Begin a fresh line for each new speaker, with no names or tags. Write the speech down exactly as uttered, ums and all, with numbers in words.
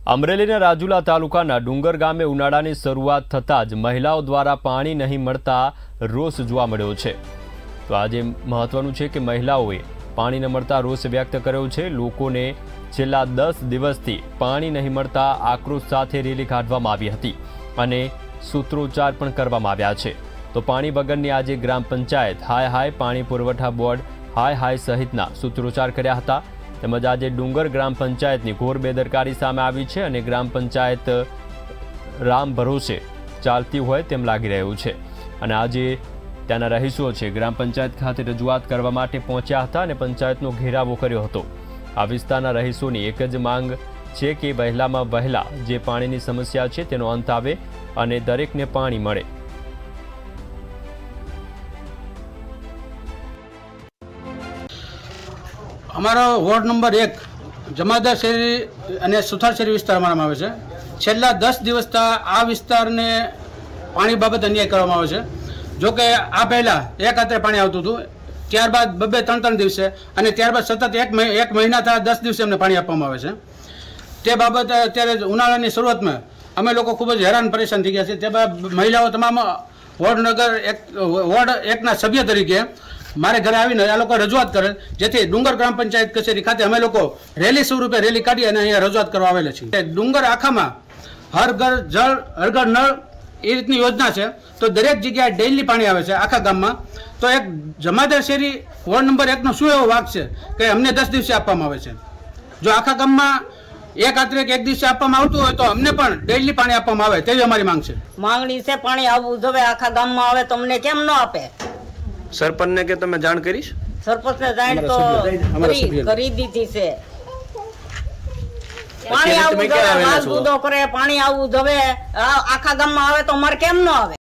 અમરેલીના રાજુલા તાલુકાના ડુંગર ગામે ઉનાળાની શરૂઆત થતાં જ મહિલાઓ દ્વારા પાણી નહીં મળતા રોષ જોવા મળ્યો છે। તો આજે મહત્વનું છે કે મહિલાઓએ પાણી ન મળતા રોષ વ્યક્ત કર્યો છે। લોકોને છેલ્લા દસ દિવસથી પાણી નહીં મળતા આક્રોશ સાથે રેલી કાઢવામાં આવી હતી અને સૂત્રોચ્ચાર પણ કરવામાં આવ્યા છે। તો પાણી વગરની આજે ગ્રામ પંચાયત હાય હાય, પાણી પુરવઠા બોર્ડ હાય હાય સહિતના સૂત્રોચ્ચાર કર્યા હતા। તેમજ આજે ડુંગર ગ્રામ પંચાયતની ઘોર બેદરકારી સામે આવી છે અને ગ્રામ પંચાયત રામ ભરોસે ચાલતી હોય તેમ લાગી રહ્યું છે અને આજે ત્યાંના રહીશો છે ગ્રામ પંચાયત ખાતે રજૂઆત કરવા માટે પહોંચ્યા હતા અને પંચાયતનો ઘેરાવો કર્યો હતો। આ વિસ્તારના રહીશોની એક જ માંગ છે કે વહેલામાં વહેલા જે પાણીની સમસ્યા છે તેનો અંત આવે અને દરેકને પાણી મળે।
અમારો વોર્ડ નંબર એક જમાદાર શેરી અને સુથાર શેરી વિસ્તાર અમારામાં આવે છે। છેલ્લા દસ દિવસથી આ વિસ્તારને પાણી બાબત અન્યાય કરવામાં આવે છે। જો કે આ પહેલાં એક રાત્રે પાણી આવતું હતું, ત્યારબાદ બબે ત્રણ ત્રણ દિવસે અને ત્યારબાદ સતત એક એક મહિનાથી દસ દિવસે અમને પાણી આપવામાં આવે છે। તે બાબત અત્યારે ઉનાળાની શરૂઆતમાં અમે લોકો ખૂબ જ હેરાન પરેશાન થઈ ગયા છે। તે બાદ મહિલાઓ તમામ વોર્ડનગર એક વોર્ડ એકના સભ્ય તરીકે મારે ઘરે આવીને આ લોકો રજૂઆત કરે, જેથી ડુંગર ગ્રામ પંચાયત કચેરી ખાતે અમે લોકો રેલી સ્વરૂપે રેલી કાઢી અને અહીંયા રજૂઆત કરવા આવેલા છીએ। ડુંગર આખામાં હર ઘર જળ હર ઘર નળ એ રીતની યોજના છે, તો દરેક જગ્યાએ ડેઇલી પાણી આવે છે આખા ગામમાં। તો એક જમાદાર શેરી વોર્ડ નંબર એકનો શું એવો વાક છે કે અમને દસ દિવસે આપવામાં આવે છે? જો આખા ગામમાં એક રાત્રે એક દિવસે આપવામાં આવતું હોય તો અમને પણ ડેઇલી પાણી આપવામાં આવે તેવી અમારી માંગ છે।
માંગણી છે પાણી આવવું જોઈએ આખા ગામમાં આવે, તમને કેમ ન આપે?
સરપંચ ને કે તમે જાણ કરીશ?
સરપંચ ને જાણ તો કરી દીધી છે। પાણી આવવું જોઈએ, માલ દૂધો કરે, પાણી આવવું જોઈએ આખા ગામમાં આવે તો અમારે કેમ ન આવે?